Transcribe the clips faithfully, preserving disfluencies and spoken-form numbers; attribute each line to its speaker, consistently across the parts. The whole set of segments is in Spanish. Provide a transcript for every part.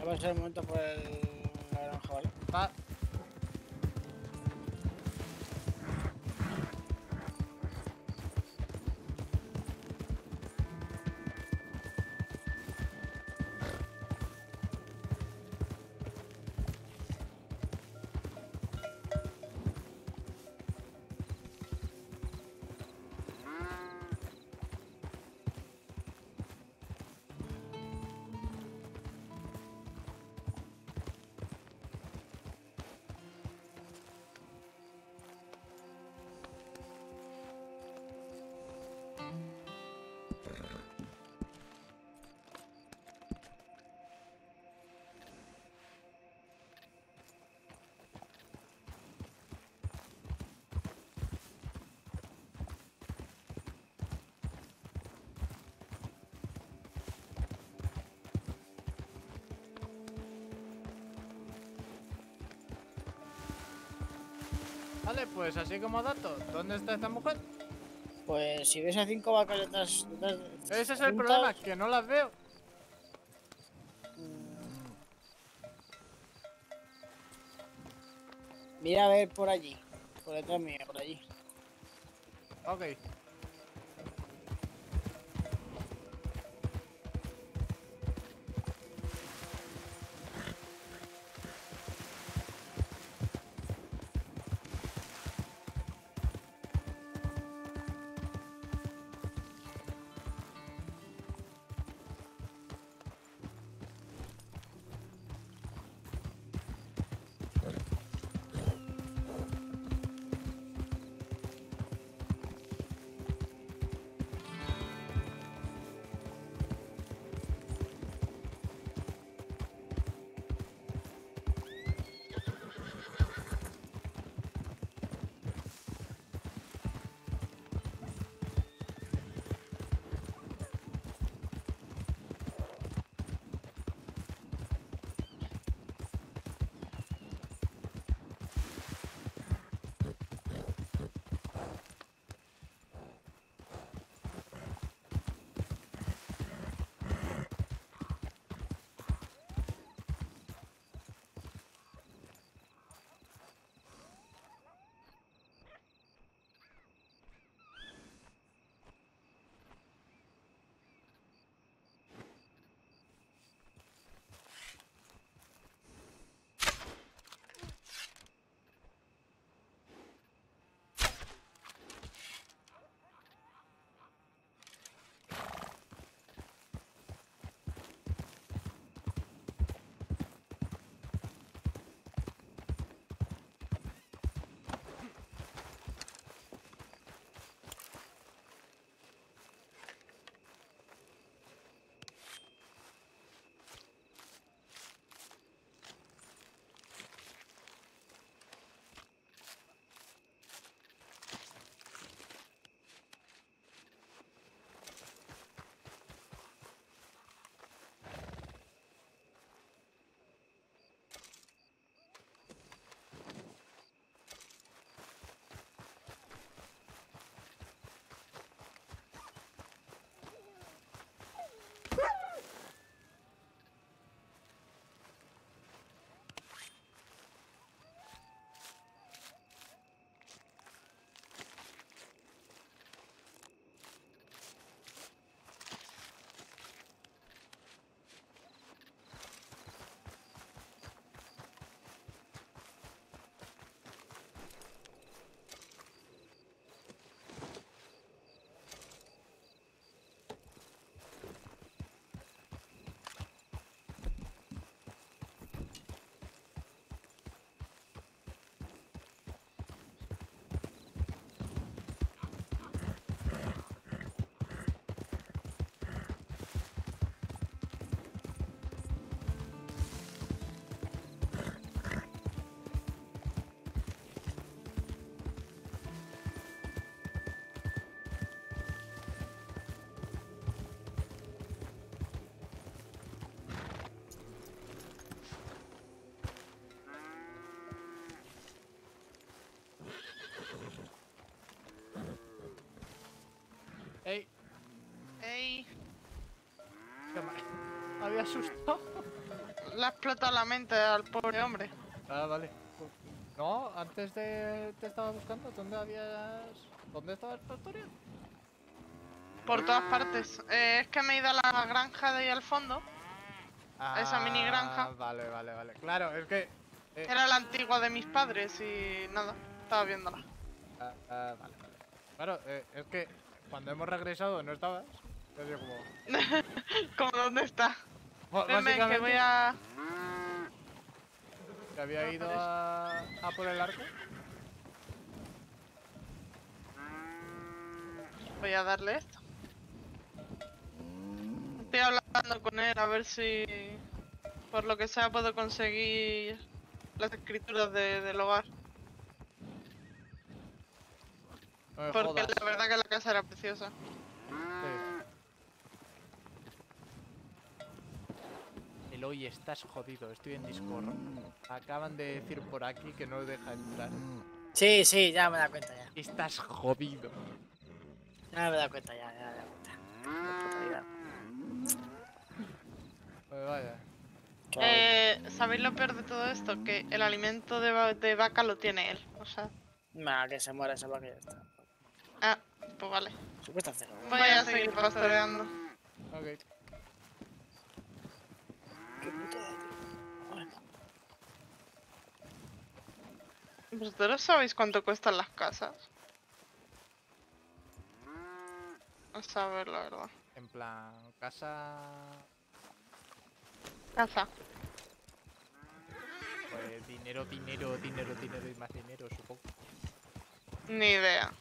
Speaker 1: Ya va a ser el momento por el... la granja, ¿vale?
Speaker 2: Va. Vale, pues así como dato, ¿dónde está esta mujer?
Speaker 1: Pues si ves a cinco vacas detrás... detrás
Speaker 2: Ese es el
Speaker 1: juntas,
Speaker 2: problema, que no las veo.
Speaker 1: mm, mira a ver por allí. Por detrás mío, por allí.
Speaker 2: Ok. Ey,
Speaker 3: ¡Ey!
Speaker 2: que me, me había asustado.
Speaker 3: le ha explotado la mente al pobre hombre.
Speaker 2: Ah, vale. No, antes de te estaba buscando. ¿Dónde habías...? ¿Dónde estaba esta historia?
Speaker 3: Por todas partes. Eh, es que me he ido a la granja de ahí al fondo. A esa mini granja.
Speaker 2: Ah, vale, vale, vale. Claro, es que... eh,
Speaker 3: Era la antigua de mis padres y nada, estaba viéndola.
Speaker 2: ah, ah, vale, vale. Claro, eh, es que cuando hemos regresado no estabas. Yo digo como...
Speaker 3: ¿Cómo dónde está?
Speaker 2: Ba-
Speaker 3: Ven, ven, que voy
Speaker 2: Básicamente,
Speaker 3: a...
Speaker 2: que había ido a, a por el arco.
Speaker 3: Voy a darle esto. Estoy hablando con él a ver si... Por lo que sea puedo conseguir las escrituras de- del hogar.
Speaker 2: No me
Speaker 3: Porque
Speaker 2: jodas.
Speaker 3: la verdad que la casa era preciosa.
Speaker 2: Sí. Eloy, estás jodido. Estoy en Discord. Acaban de decir por aquí que no deja entrar.
Speaker 1: Sí, sí, ya me da cuenta ya.
Speaker 2: Estás jodido.
Speaker 1: Ya me da cuenta ya, ya me da cuenta. Qué puta vida.
Speaker 2: Pues vaya.
Speaker 1: Qué va.
Speaker 3: Eh, ¿Sabéis lo peor de todo esto? Que el alimento de, va- de vaca lo tiene él. O sea...
Speaker 1: Nah, que se muera esa vaca y ya está.
Speaker 3: Ah, pues vale.
Speaker 1: Se cuesta hacerlo.
Speaker 3: Voy a seguir pastoreando.
Speaker 2: Ok.
Speaker 1: Qué putada, tío. Bueno,
Speaker 3: ¿Vosotros sabéis cuánto cuestan las casas? A saber, la verdad.
Speaker 2: En plan, casa...
Speaker 3: Casa.
Speaker 2: Pues dinero, dinero, dinero, dinero y más dinero, supongo.
Speaker 3: Ni idea.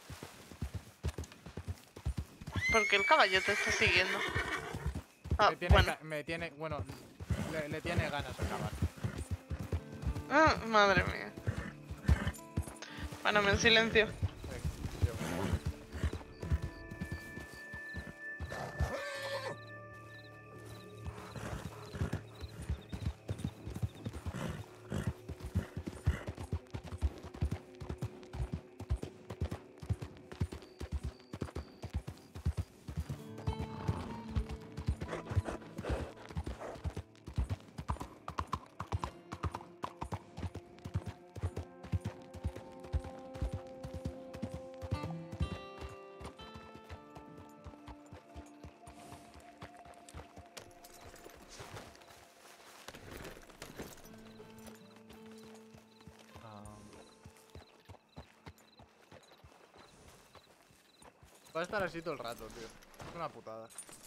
Speaker 3: Porque el caballo te está siguiendo. Ah,
Speaker 2: me, tiene,
Speaker 3: bueno.
Speaker 2: ga- me tiene... Bueno, le, le tiene ganas a acabar.
Speaker 3: Ah, madre mía. Bueno, me en silencio.
Speaker 2: Sí, yo. Ah. Va a estar así todo el rato, tío. Es una putada.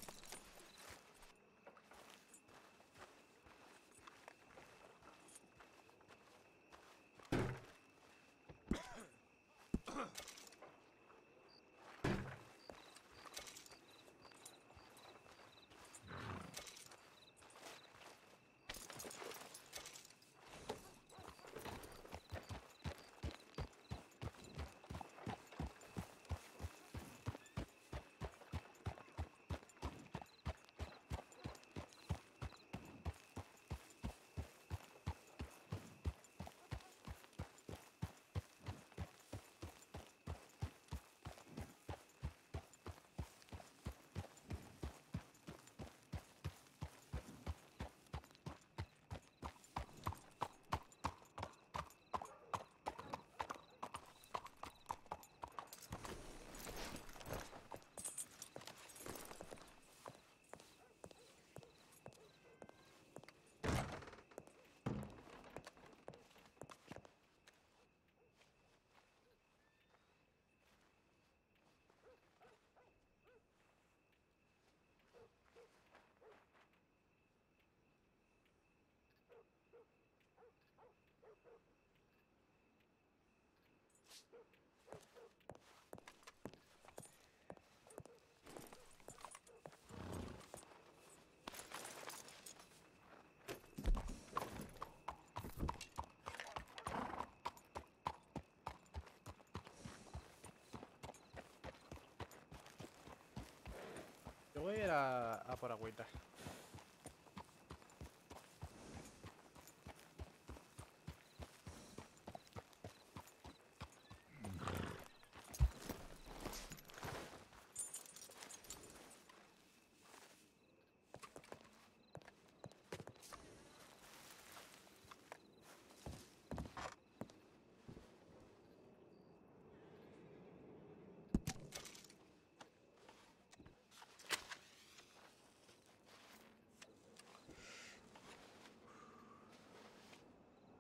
Speaker 2: Yo voy a ir a, a por agüita.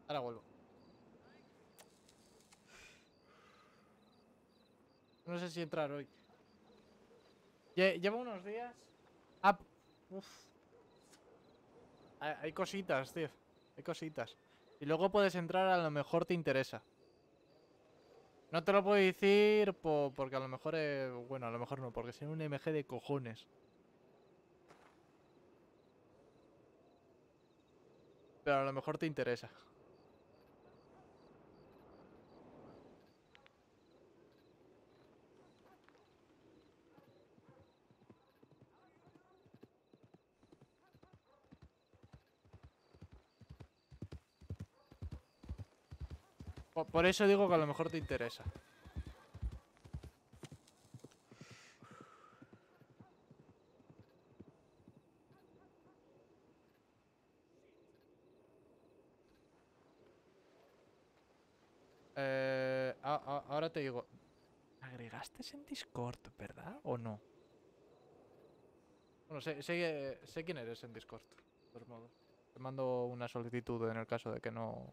Speaker 2: Ahora vuelvo. No sé si entrar hoy. Lle- Llevo unos días. Ah, uf. Hay, hay cositas, tío. Hay cositas. Y luego puedes entrar, a lo mejor te interesa. No te lo puedo decir po- porque a lo mejor... eh, bueno, a lo mejor no, porque es un M G de cojones. Pero a lo mejor te interesa. Po- Por eso digo que a lo mejor te interesa. Eh, a- a- ahora te digo. ¿Agregaste en Discord, verdad? ¿O no? Bueno, sé, sé, sé quién eres en Discord. De todos modos. Te mando una solicitud en el caso de que no.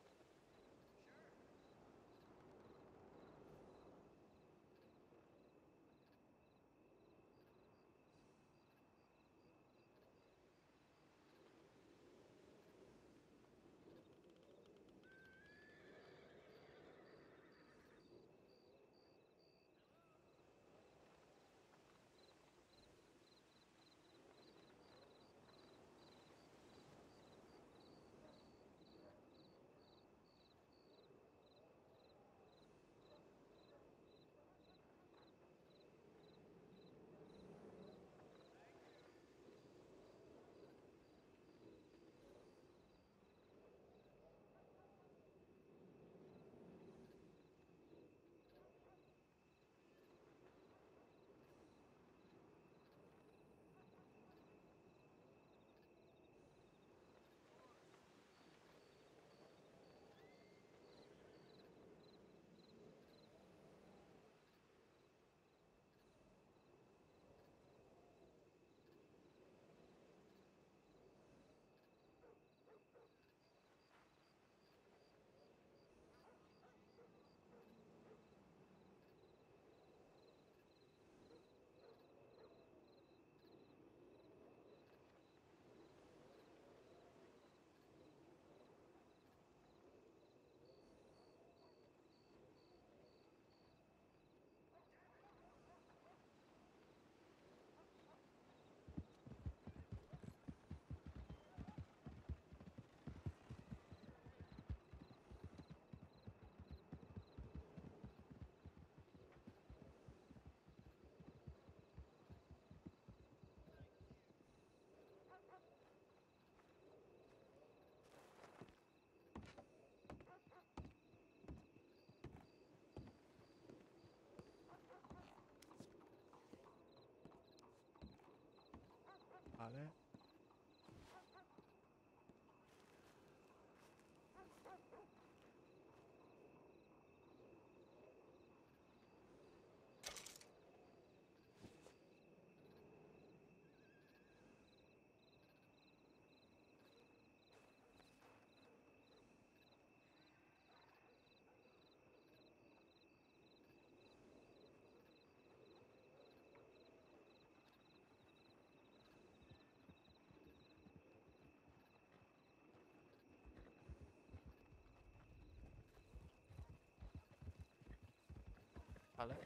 Speaker 2: Vale. Vale.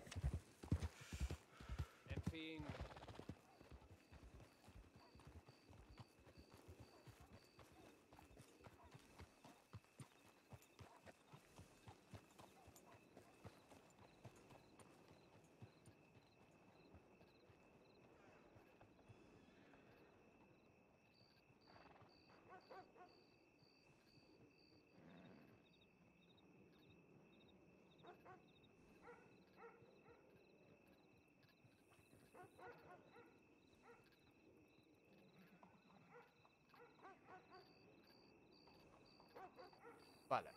Speaker 4: En fin.
Speaker 2: Vale.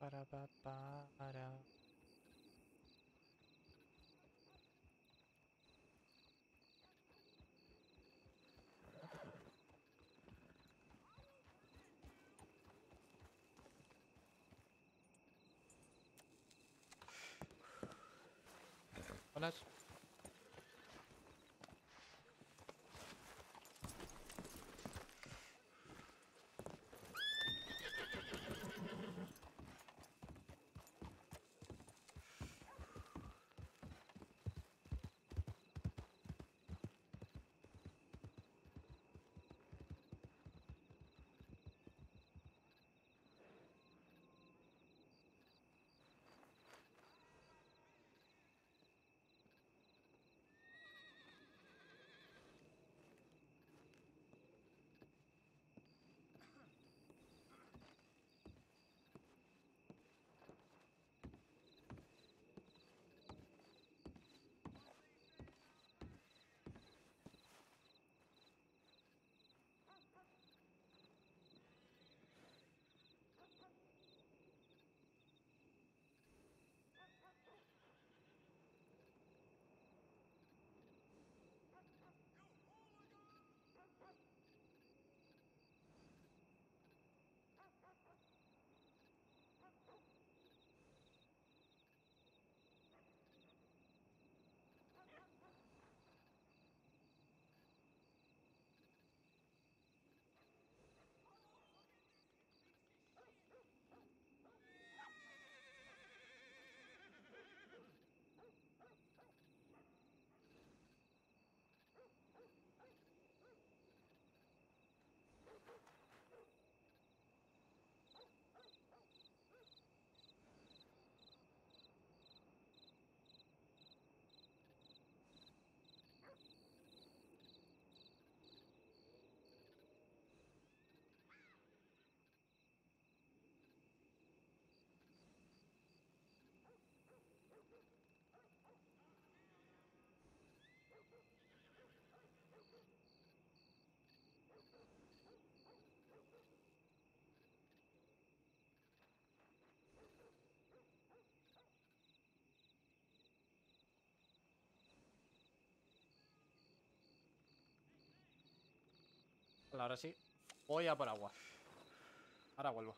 Speaker 2: para, pa, para. Buenas. Vale, ahora sí. Voy a por agua. Ahora vuelvo.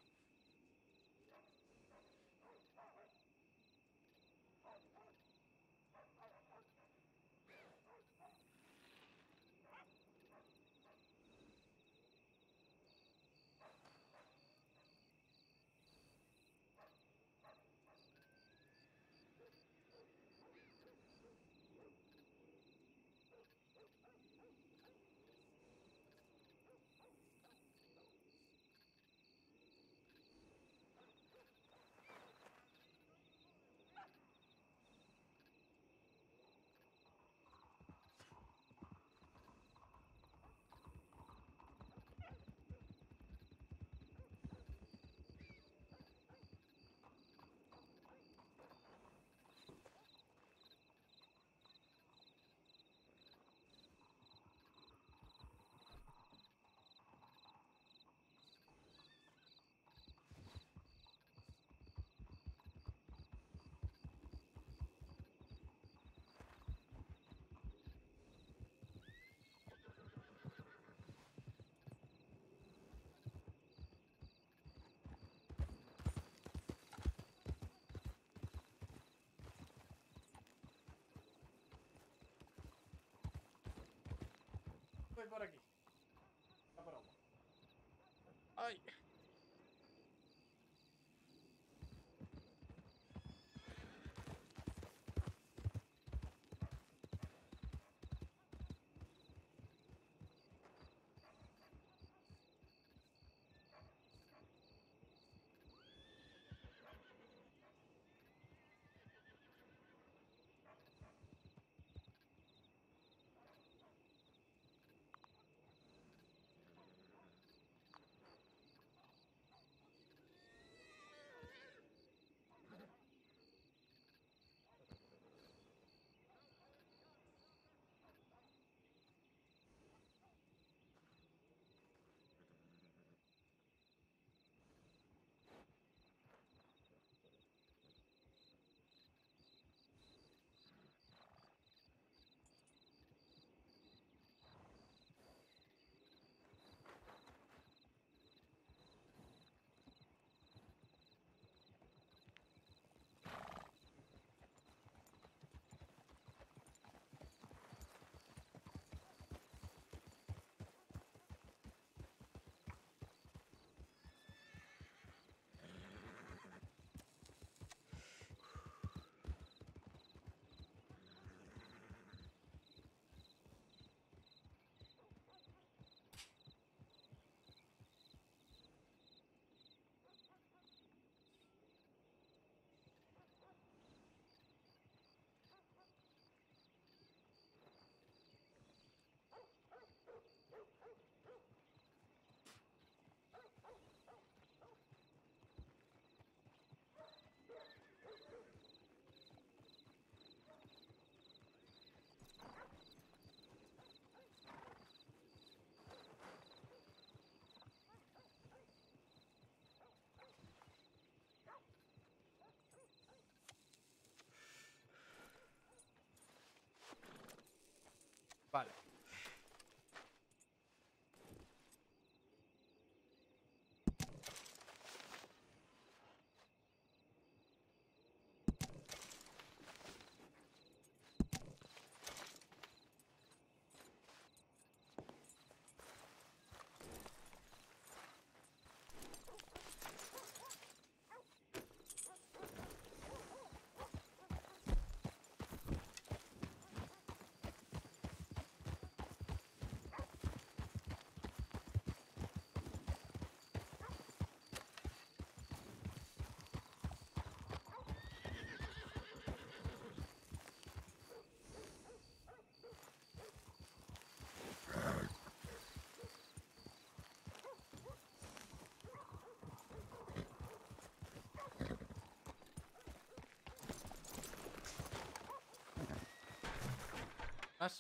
Speaker 2: Voy por aquí. Va por agua. ¡Ay! Vale. ¿Más?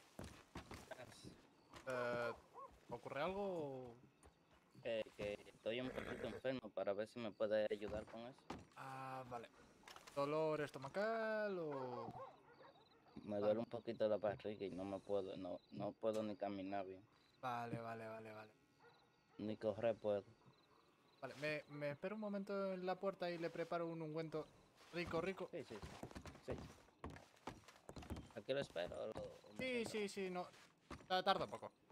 Speaker 2: Eh, ¿Ocurre algo? o-
Speaker 4: Eh, que estoy un poquito enfermo para ver si me puede ayudar con eso.
Speaker 2: Ah, vale. ¿Dolor estomacal o...?
Speaker 4: Me duele un poquito la barriga y no me puedo, no, no puedo ni caminar bien,
Speaker 2: Vale, vale, vale, vale.
Speaker 4: ni correr puedo.
Speaker 2: Vale, me, me espero un momento en la puerta y le preparo un ungüento rico, rico.
Speaker 4: Sí, sí, sí. sí. Aquí lo espero. o lo- o me
Speaker 2: Sí,
Speaker 4: quedo.
Speaker 2: sí, sí, no. Ta- Tarda un poco.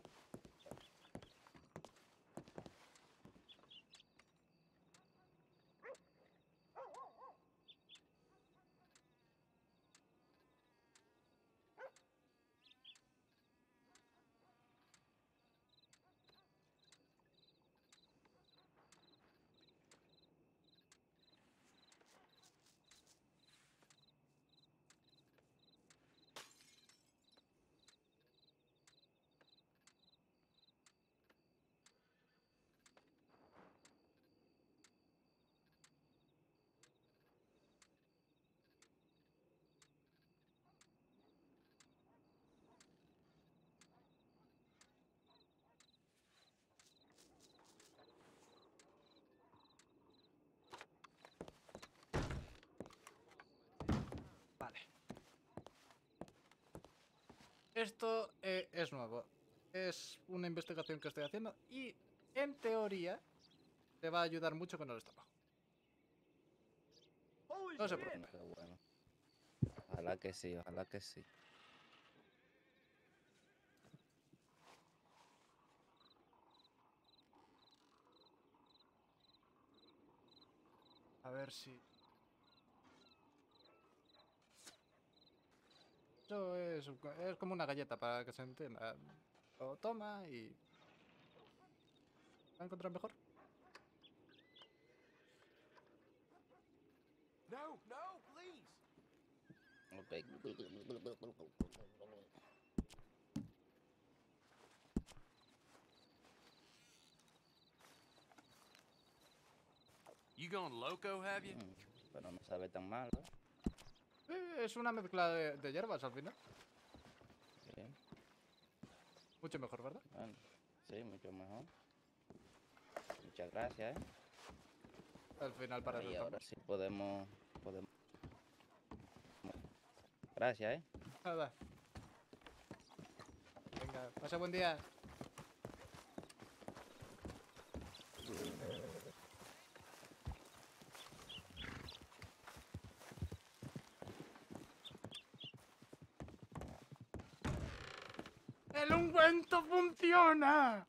Speaker 2: Vale. Esto eh, es nuevo. Es una investigación que estoy haciendo y, en teoría, te va a ayudar mucho con el estómago. No se
Speaker 4: Qué
Speaker 2: preocupe.
Speaker 4: bueno, qué bueno. Ojalá que sí, ojalá que sí.
Speaker 2: A ver si... Eso es, es como una galleta para que se entienda. Lo toma y... ¿Va a encontrar mejor?
Speaker 5: No, no, please.
Speaker 4: Ok.
Speaker 5: You going loco, have you?
Speaker 4: Mm, Pero no sabe tan mal, ¿eh?
Speaker 2: Eh, es una mezcla de, de hierbas al final.
Speaker 4: Bien,
Speaker 2: Mucho mejor, ¿verdad?
Speaker 4: bueno, sí, mucho mejor. Muchas gracias, ¿eh?
Speaker 2: Al final para eso
Speaker 4: Ahí ahora
Speaker 2: estamos.
Speaker 4: sí podemos, podemos. Gracias, ¿eh?
Speaker 2: Nada. Venga, pasa buen día. ¡El ungüento funciona!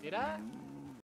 Speaker 2: Mira.